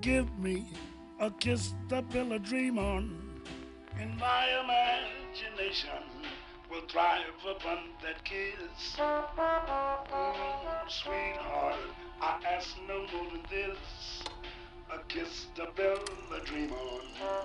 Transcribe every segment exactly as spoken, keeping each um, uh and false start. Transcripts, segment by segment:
give me a kiss to build a dream on, and my imagination will thrive upon that kiss. Mm, sweetheart, I ask no more than this, a kiss to build a dream on.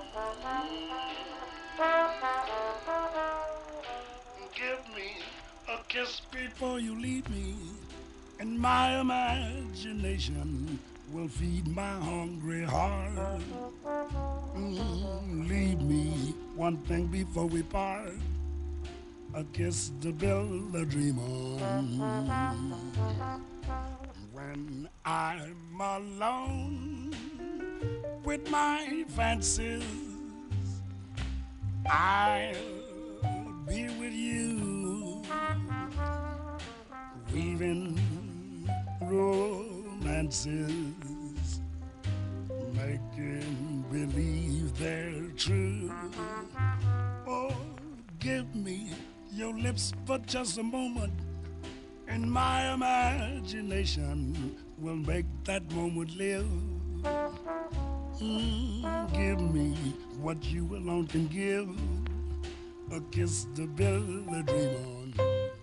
Mm, give me a kiss before you leave me, and my imagination will feed my hungry heart. Mm, leave me one thing before we part, a kiss to build a dream on. When I'm alone with my fancies, I'll be with you, weaving romances, making believe they're true. Oh, give me your lips for just a moment, and my imagination will make that moment live. Mm, give me what you alone can give, a kiss to build a dream on.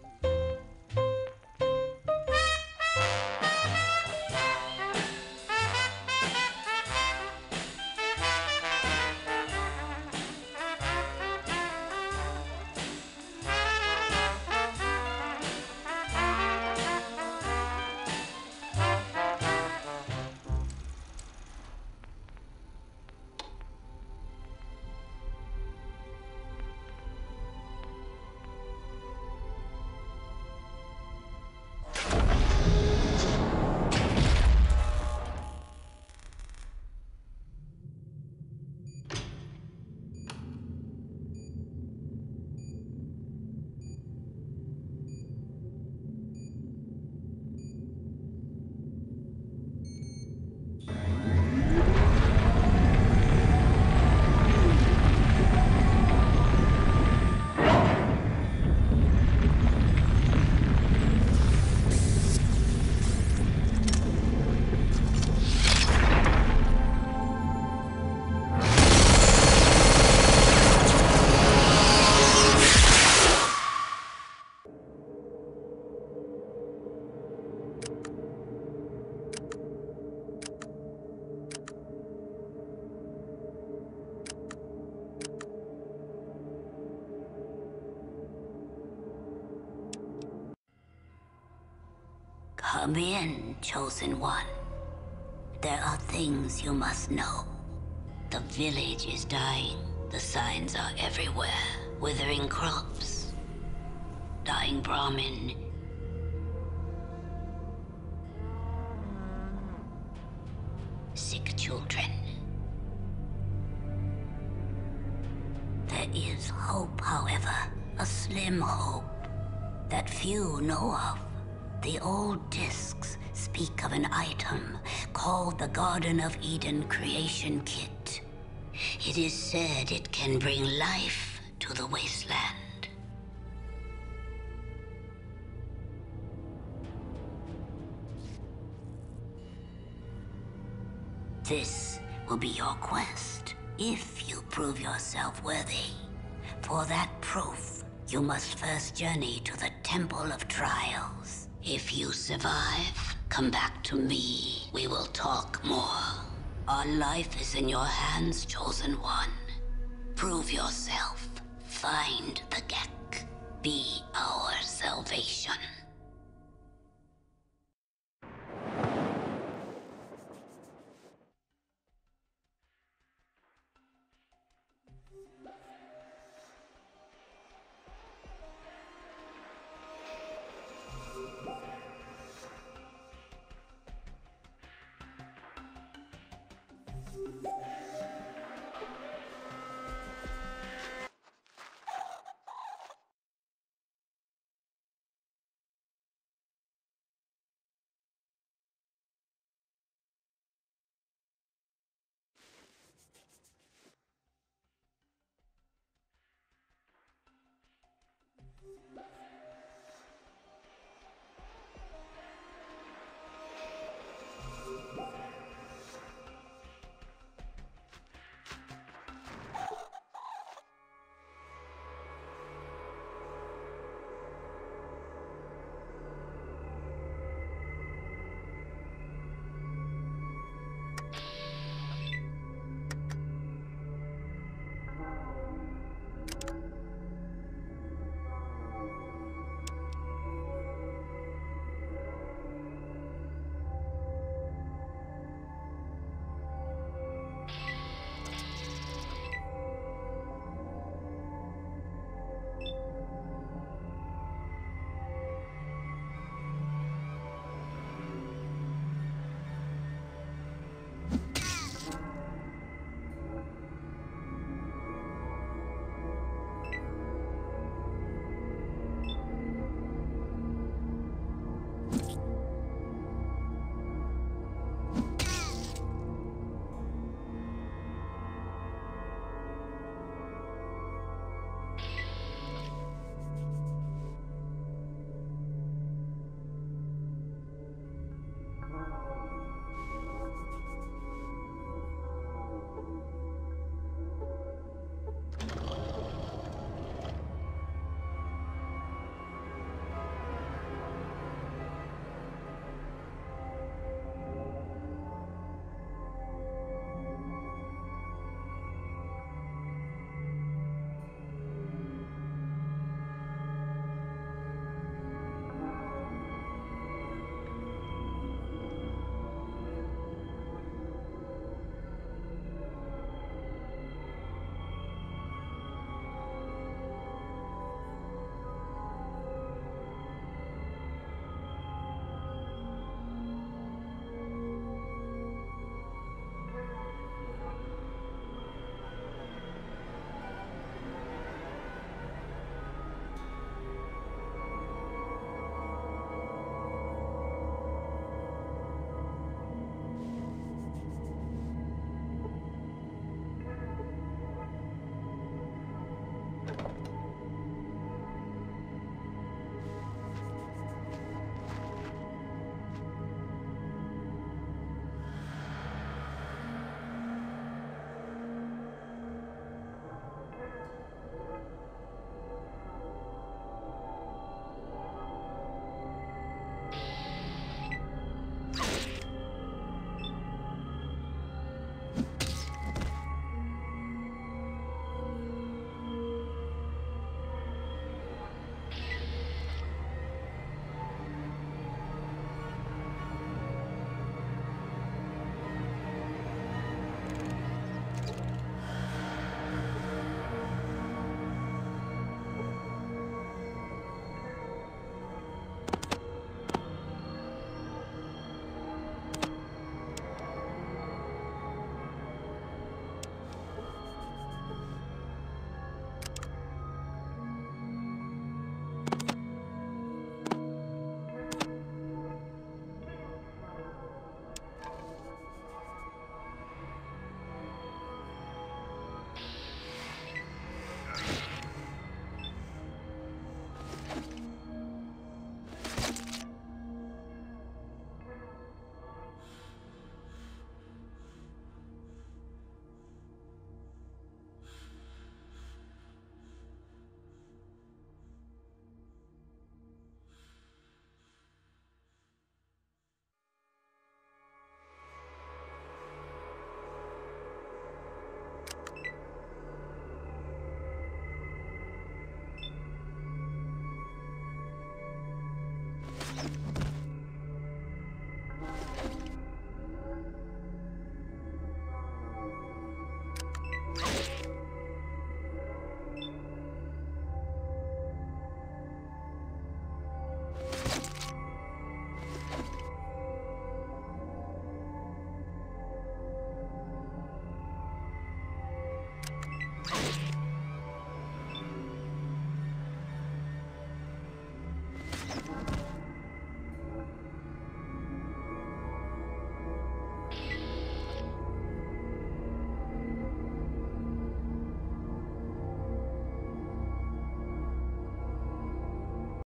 Come in, chosen one. There are things you must know. The village is dying. The signs are everywhere. Withering crops. Dying Brahmin. Sick children. There is hope, however. A slim hope that few know of. The old discs speak of an item called the Garden of Eden Creation Kit. It is said it can bring life to the wasteland. This will be your quest, if you prove yourself worthy. For that proof, you must first journey to the Temple of Trials. If you survive, come back to me. We will talk more. Our life is in your hands, chosen one. Prove yourself. Find the Gek. Be our salvation. You